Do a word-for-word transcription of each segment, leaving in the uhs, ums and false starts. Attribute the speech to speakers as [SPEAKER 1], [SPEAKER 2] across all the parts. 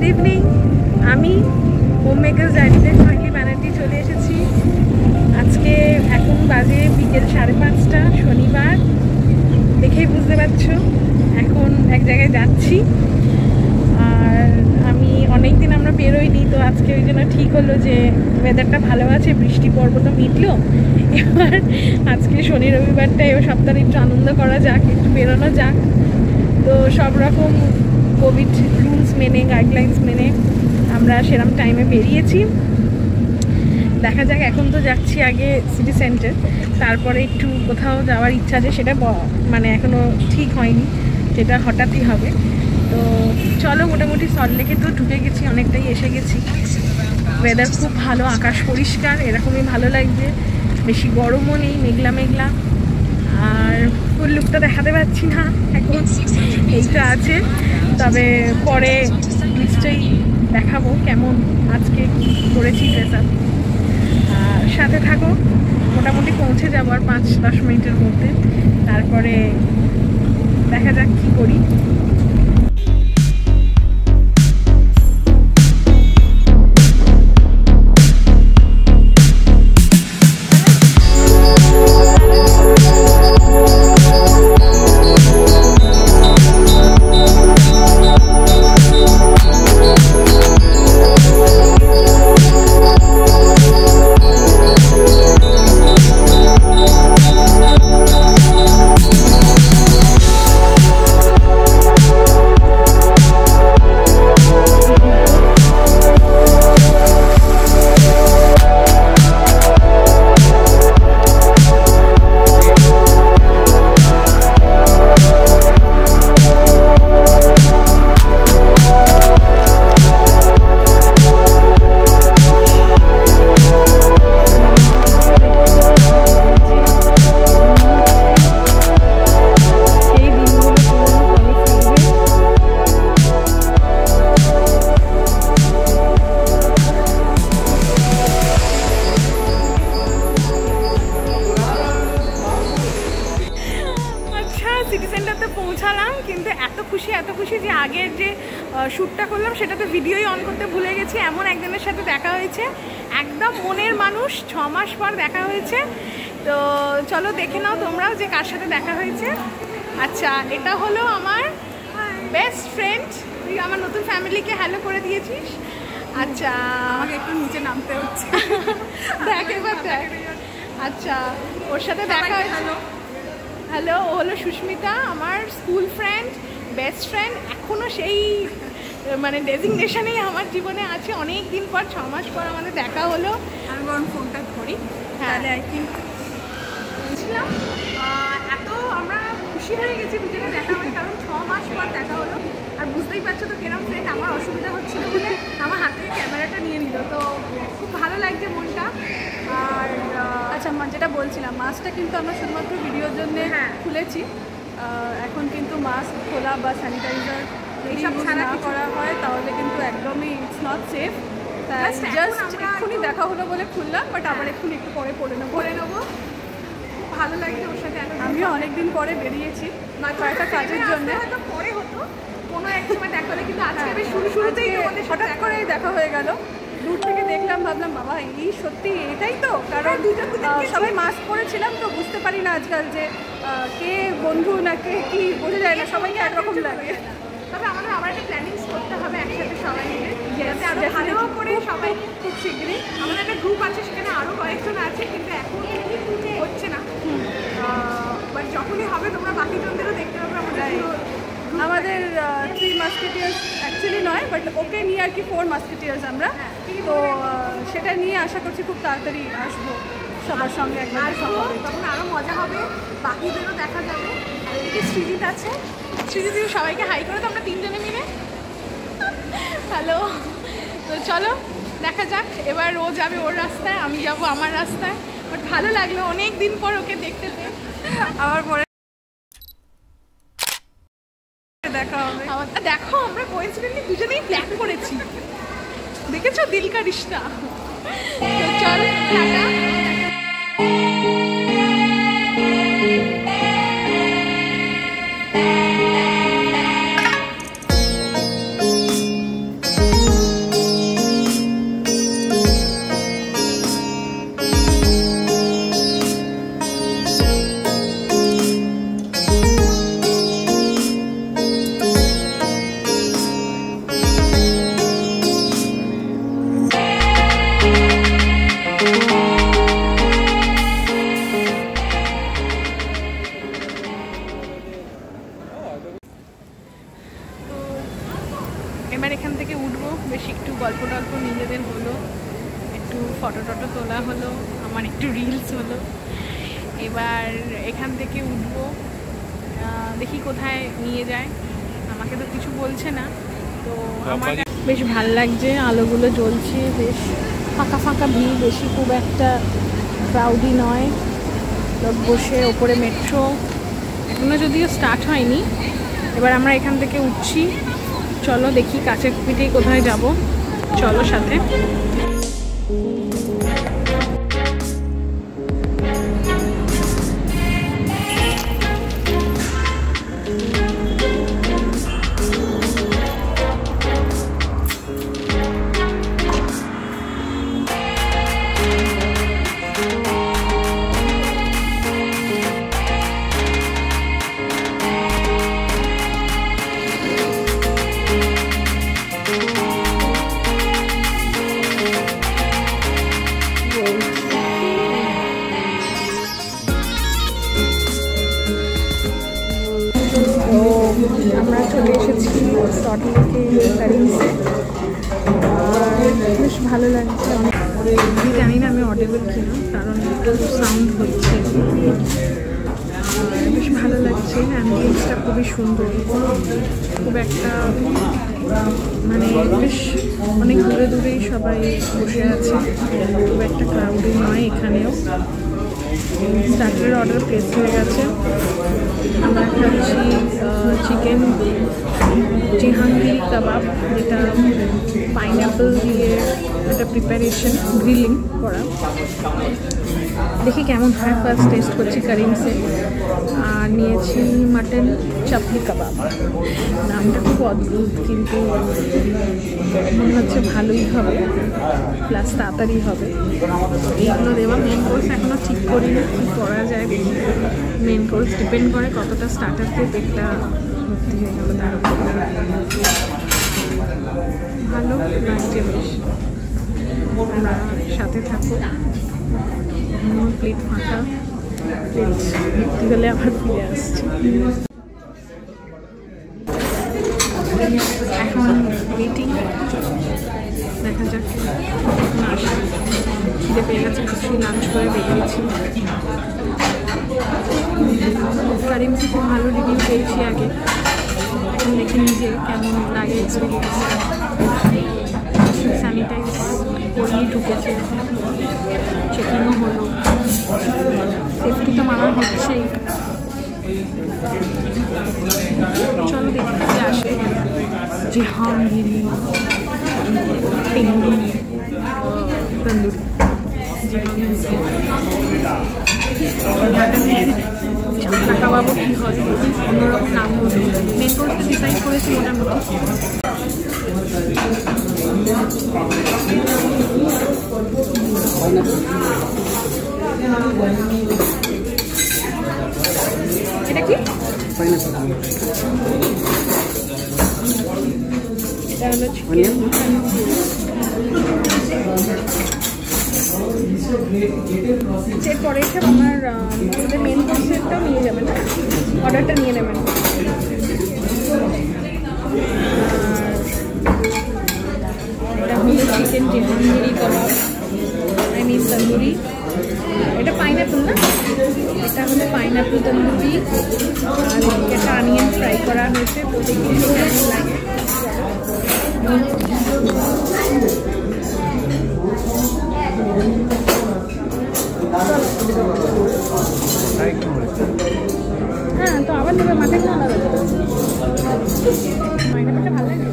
[SPEAKER 1] Good evening. আমি home makers ডায়েরিতে finally Banerjee চলে এসেছি। আজকে এখন বাজে বিকেল সাড়ে পাঁচটা, শনিবার। দেখেই বুঝতে পারছো এখন এক জায়গায় যাচ্ছি। আর আমি অনেক দিন আমরা বেরোইনি, তো আজকে ওই জন্য ঠিক হলো যে ওয়েদারটা ভালো আছে, বৃষ্টি পর্ব তো মিটলো। এবার আজকে শনি রবিবারটা এবার সপ্তাহে একটু আনন্দ করা যাক, একটু বেরোনো যাক। তো সব রকম কোভিড রুলস মেনে, গাইডলাইন্স মেনে আমরা সেরকম টাইমে বেরিয়েছি। দেখা যাক, এখন তো যাচ্ছি আগে সিটি সেন্টার, তারপরে একটু কোথাও যাওয়ার ইচ্ছা আছে, সেটা মানে এখনও ঠিক হয়নি, যেটা হঠাৎই হবে। তো চলো, মোটামুটি সল্টলেকে তো ঢুকে গেছি, অনেকটাই এসে গেছি। ওয়েদার খুব ভালো, আকাশ পরিষ্কার, এরকমই ভালো লাগছে, বেশি গরমও নেই, মেঘলা মেঘলা। আর ফুল লুকটা দেখাতে পারছি না এখন, এইটা আছে, তবে পরে নিশ্চয়ই দেখাবো কেমন আজকে কি করেছি ড্রেস আপ। আর সাথে থাকো, মোটামুটি পৌঁছে যাবো আর পাঁচ দশ মিনিটের মধ্যে, তারপরে দেখা যাক কি করি। সিটি সেন্টারতে পৌঁছালাম, কিন্তু এত খুশি এত খুশি যে আগের যে শ্যুটটা করলাম সেটা তো ভিডিওই অন করতে ভুলে গেছি। এমন একজনের সাথে দেখা হয়েছে, একদম মনের মানুষ, ছ মাস পর দেখা হয়েছে। তো চলো দেখে নাও তোমরাও যে কার সাথে দেখা হয়েছে। আচ্ছা, এটা হলো আমার বেস্ট ফ্রেন্ড। তুই আমার নতুন ফ্যামিলিকে হ্যালো করে দিয়েছিস। আচ্ছা,
[SPEAKER 2] আমাকে একটু নিচে নামতে হচ্ছে,
[SPEAKER 1] দেখ এবার দেখ। আচ্ছা, ওর সাথে দেখা হয়েছে। হ্যালো, ও হলো সুস্মিতা, আমার স্কুল ফ্রেন্ড, বেস্ট ফ্রেন্ড, এখনও সেই মানে ডেজিগনেশনেই আমার জীবনে আছে। অনেক দিন পর, ছ মাস পর আমাদের দেখা হলো।
[SPEAKER 2] আমি বরং ফোনটা ধরি,
[SPEAKER 1] হ্যাঁ
[SPEAKER 2] তাহলে আই থিঙ্ক
[SPEAKER 1] বলছিলাম এত আমরা খুশি হয়ে গেছি দুজনে দেখা হয়ে, কারণ ছ মাস পর দেখা হলো। আর বুঝতেই পারছো তো কেরম ফ্রেন্ড। আমার অসুবিধা হচ্ছিল বলে আমার হাত থেকে ক্যামেরাটা নিয়ে নিল, তো খুব ভালো লাগছে মনটা। আর
[SPEAKER 2] আচ্ছা, যেটা বলছিলাম, মাস্কটা কিন্তু আমরা শুধুমাত্র ভিডিওর জন্য খুলেছি। এখন কিন্তু মাস্ক খোলা বা স্যানিটাইজার এইসব ছাড়া করা হয় তাহলে কিন্তু একদমই ইটস নট সেফ। তাই জাস্ট এক্ষুনি দেখা হলো বলে খুললাম, বাট আবার এক্ষুনি একটু পরে পরে নেবো পরে নেবো
[SPEAKER 1] খুব ভালো লাগছে ওর সাথে।
[SPEAKER 2] আমিও অনেকদিন পরে বেরিয়েছি কয়েকটা কাজের জন্য।
[SPEAKER 1] হয়তো পরে হতো কোনো এক সময় দেখা হলে, কিন্তু আজকে বেশ শুরু শুরুতেই তোমাদের
[SPEAKER 2] হঠাৎ করেই দেখা হয়ে গেল। দূর থেকে দেখলাম, ভাবলাম বাবা এই সত্যি এটাই তো, কারণ সবাই মাস্ক পরেছিলাম তো বুঝতে পারি না আজকাল যে কে বন্ধু না কে কি বোঝা যায় না, সবাইকে একরকম লাগে।
[SPEAKER 1] তবে আমাদের আবার একটা প্ল্যানিংস করতে হবে একসাথে সবাই মিলে, যাতে আরও ভালো করে সবাই খুব শীঘ্রই। আমাদের একটা গ্রুপ আছে, সেখানে আরও কয়েকজন আছে, কিন্তু এখন হচ্ছে না। বাট যখনই হবে তোমরা বাকিজনদেরও দেখতে পাবে। আমাদের
[SPEAKER 2] আমাদের থ্রি মাস্কেটিয়ার্স অ্যাকচুয়ালি নয়, বাট ওকে নিয়ে আর কি ফোর মাস্কেটিয়ার্স আমরা। তো সেটা নিয়ে আশা করছি খুব তাড়াতাড়ি আসবো সবার সঙ্গে একবার,
[SPEAKER 1] তখন আরও মজা হবে, বাকিদেরও দেখা যাবে। আর এদিকে সৃজিত আছে, সৃজিত সবাইকে হাই করে তো আমরা তিনজনে মিলে হ্যালো। তো চলো দেখা যাক, এবার ও যাবে ওর রাস্তায়, আমি যাব আমার রাস্তায়। বাট ভালো লাগলো অনেক দিন পর ওকে দেখতে পেয়ে।
[SPEAKER 2] আবার পরে দেখা হবে।
[SPEAKER 1] দেখো, আমরা কোইন্সিডেন্টলি দুজনেই প্ল্যান করেছি, দেখেছো দিল কা রিশতা। তো চল টাটা। এবার এখান থেকে উঠবো, বেশ একটু গল্প টল্প নিজেদের হলো, একটু ফটো টটো তোলা হলো, আমার একটু রিলস হলো। এবার এখান থেকে উঠবো, দেখি কোথায় নিয়ে যায়, আমাকে তো কিছু বলছে না। তো আমার বেশ ভাল লাগছে, আলোগুলো জ্বলছে, বেশ ফাঁকা ফাঁকা ভিড়, বেশি খুব একটা ক্রাউডি নয়। লোক বসে, ওপরে মেট্রো এখনো যদিও স্টার্ট হয়নি। এবার আমরা এখান থেকে উঠছি, চলো দেখি কাছের পিঠেই কোথায় যাব, চলো সাথে। আমরা চলে এসেছি সল্টলেকে কারিমসে, বেশ ভালো লাগছে অনেক। জানি না আমি অডিবল কিনা, কারণ সাউন্ড হচ্ছে, বেশ ভালো লাগছে। অ্যাম্বিয়েন্সটা খুবই সুন্দর, খুব একটা মানে বেশ অনেক দূরে দূরেই সবাই বসে আছে, খুব একটা ক্রাউডি নয় এখানেও। স্টার্টারের অর্ডার প্লেস হয়ে গেছে। আমরা খাচ্ছি চিকেন জাহাঙ্গীর কাবাব, যেটা পাইনঅ্যাপল দিয়ে একটা প্রিপারেশন, গ্রিলিং করা। দেখি কেমন হয়, ফার্স্ট টেস্ট করছি কারিমসে। আর নিয়েছি মাটন চাপলি কাবাব, নামটা খুব অদ্ভুত কিন্তু মনে হচ্ছে ভালোই হবে, প্লাস তাড়াতাড়ি হবে। এইগুলো দেওয়া মেন কোর্স এখনও ঠিক করি না, কী করা যায়। মেন কোর্স ডিপেন্ড করে কতটা স্টার্টার দিয়ে পেটটা ভর্তি হয়ে গেল তার উপর। ভালো লাগছে বেশ, আমরা সাথে থাকো। প্লেট ফাঁকা, প্লেট ভর্তি হলে আবার ফিরে আসছি। এখন ওয়েটিং, দেখা যাক খিদে পেয়ে গেছে, কিছুই লাঞ্চ করে বেরিয়েছি। কারিমসে খুব ভালো রিভিউ পেয়েছি আগে, এখন দেখে নিজে কেমন লাগে এক্সপিরিয়েন্স। স্যানিটাইজ করিয়ে ঢুকেছে, চেকিংও হলো, সেফটি তো মানা হচ্ছেই। চলো দেখতে আসে জাহাঙ্গীরি তন্দুরি তন্দুরি চাপলা কাবাবও কী হয়, অন্যরকম নাম বলতে মেন কোর্সে ডিসাইড করেছি মোটামুটি। এটা কি? এটা হলো চিকেন। এরপরে সব আমার আমাদের মেন কোর্সেরটাও নিয়ে যাবেন, অর্ডারটা নিয়ে নেবেন। এটা হলো chicken Jahangiri kebab, I mean tandoori. এটা পাইনঅ্যাপল না, এটা হলো পাইনঅ্যাপল তন্দুরি। আর একটা অনিয়ন ফ্রাই করা হয়েছে, তো দেখি কেমন লাগে। হ্যাঁ, তো আবার নেবে মাঠে না, পাইনঅ্যাপলটা ভালো লাগে।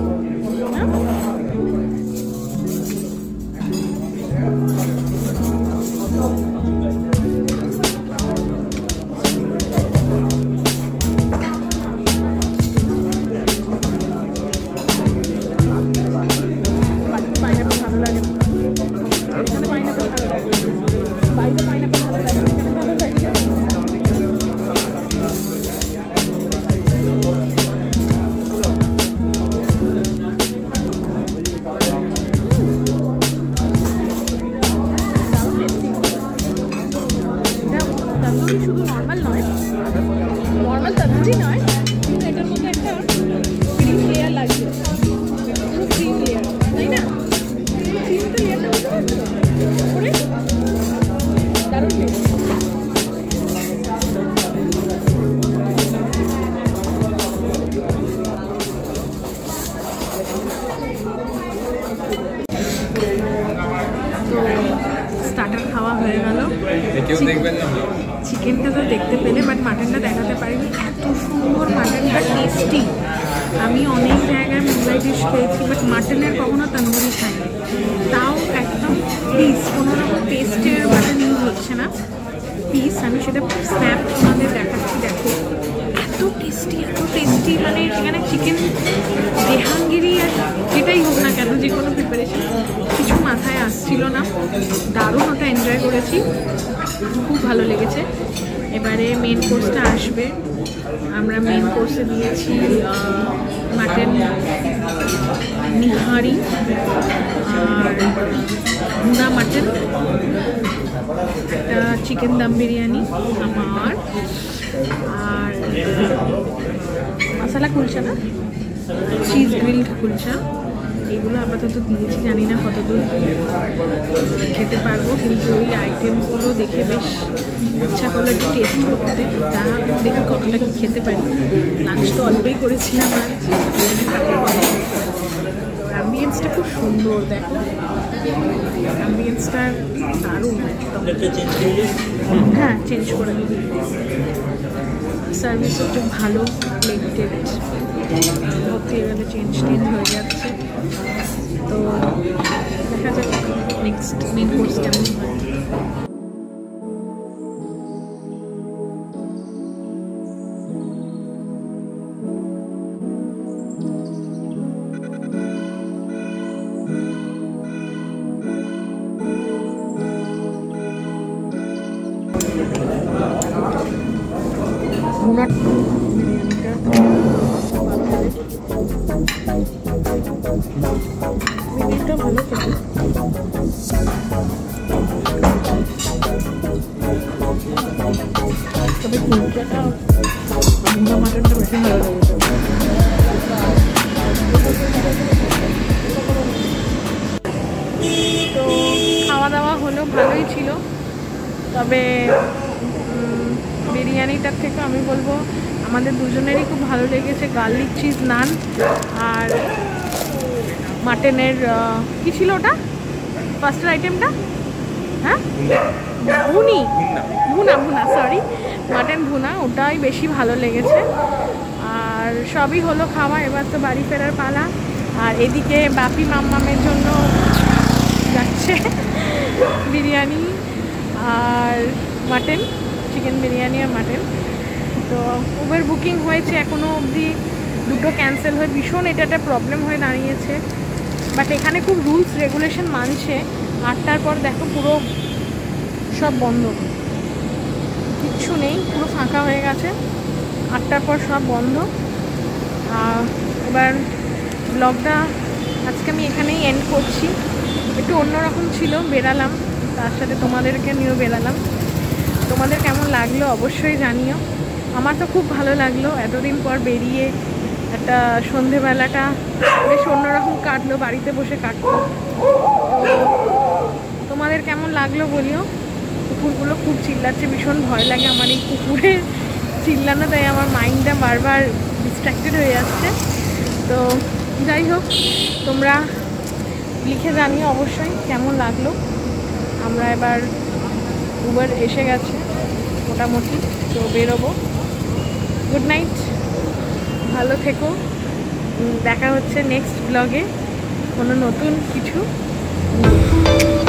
[SPEAKER 1] শুধু নর্মাল নয়, নর্মাল তন্দুরি নয়, কিন্তু এটার মধ্যে একটা ক্রিম লেয়ার লাগছে। মাটনটা দেখাতে পারিনি। এত সুন্দর মাটনটা, টেস্টি। আমি অনেক জায়গায় মোগলাই ডিশ খেয়েছি, বাট মাটনের কখনো তন্দুরি খাইনি। তাও একদম পিস, কোনো রকম পেস্টের মাটন ইউজ হচ্ছে না, পিস। আমি সেটা স্ন্যাপ তোমাদের দেখাচ্ছি, দেখো এত টেস্টি, এত টেস্টি। মানে এখানে চিকেন দেহাঙ্গিরি আর যেটাই হোক না কেন, যে কোনো প্রিপারেশন কিছু মাথায় আসছিল না। দারুণ ওটা এনজয় করেছি, খুব ভালো লেগেছে। এবারে মেন কোর্সটা আসবে। আমরা মেন কোর্সে দিয়েছি মাটন নিহারি আর ভুনা মাটন, একটা চিকেন দম বিরিয়ানি আমার, আর মশলা কুলচা না, চিজ গ্রিলড কুলচা। এগুলো আপাতত দিয়েছি, জানি না কতদূর খেতে পারবো, কিন্তু ওই আইটেমসগুলো দেখে বেশ ইচ্ছা করলো একটু টেস্ট করতে। তা দেখি কতটা কি খেতে পারি। লাঞ্চ তো অল্পই করেছিলাম, অ্যাম্বিয়েন্সটা খুব সুন্দর, দেখো অ্যাম্বিয়েন্সটা দারুণ একদম। হ্যাঁ, চেঞ্জ করে দিবি। সার্ভিসও খুব ভালো, লিমিটেড হতে গেলে চেঞ্জ টেঞ্জ হয়ে যাচ্ছে। তো দেখা যাক নেক্সট মেন কোর্স কেমন হয়। বিরিয়ানিটা ভালো খেতে, তবে কুলচাটা ভুনা মাটনটা বেশি ভালো লেগেছে। তো খাওয়া দাওয়া হলো, ভালোই ছিল। তবে বিরিয়ানিটার থেকে আমি বলবো আমাদের দুজনেরই খুব ভালো লেগেছে গার্লিক চিজ নান আর মাটনের কি ছিল ওটা ফার্স্টের আইটেমটা, হ্যাঁ ভুনি ভুনা ভুনা সরি মাটন ভুনা, ওটাই বেশি ভালো লেগেছে। আর সবই হলো খাওয়া, এবার তো বাড়ি ফেরার পালা। আর এদিকে বাপি মাম্মামের জন্য যাচ্ছে বিরিয়ানি আর মাটন, চিকেন বিরিয়ানি আর মাটন। তো উবের বুকিং হয়েছে, এখনও অবধি দুটো ক্যান্সেল হয়ে ভীষণ এটা একটা প্রবলেম হয়ে দাঁড়িয়েছে। বাট এখানে খুব রুলস রেগুলেশন মানছে। আটটার পর দেখো পুরো সব বন্ধ, কিচ্ছু নেই, পুরো ফাঁকা হয়ে গেছে। আটটার পর সব বন্ধ। এবার ব্লগটা আজকে আমি এখানেই এন্ড করছি। একটু অন্যরকম ছিল, বেরালাম, তার সাথে তোমাদেরকে নিয়েও বেরালাম। তোমাদের কেমন লাগলো অবশ্যই জানিও। আমার তো খুব ভালো লাগলো, এতদিন পর বেরিয়ে একটা সন্ধেবেলাটা বেশ অন্যরকম কাটলো, বাড়িতে বসে কাটলো। তো তোমাদের কেমন লাগলো বলিও। কুকুরগুলো খুব চিল্লাচ্ছে, ভীষণ ভয় লাগে আমার এই কুকুরের চিল্লানো, তাই আমার মাইন্ডটা বারবার ডিস্ট্র্যাক্টেড হয়ে যাচ্ছে। তো যাই হোক, তোমরা লিখে জানিও অবশ্যই কেমন লাগলো। আমরা এবার উবার এসে গেছে মোটামুটি, তো বেরোবো। গুড নাইট, ভালো থেকো। দেখা হচ্ছে নেক্সট ব্লগে কোনো নতুন কিছু।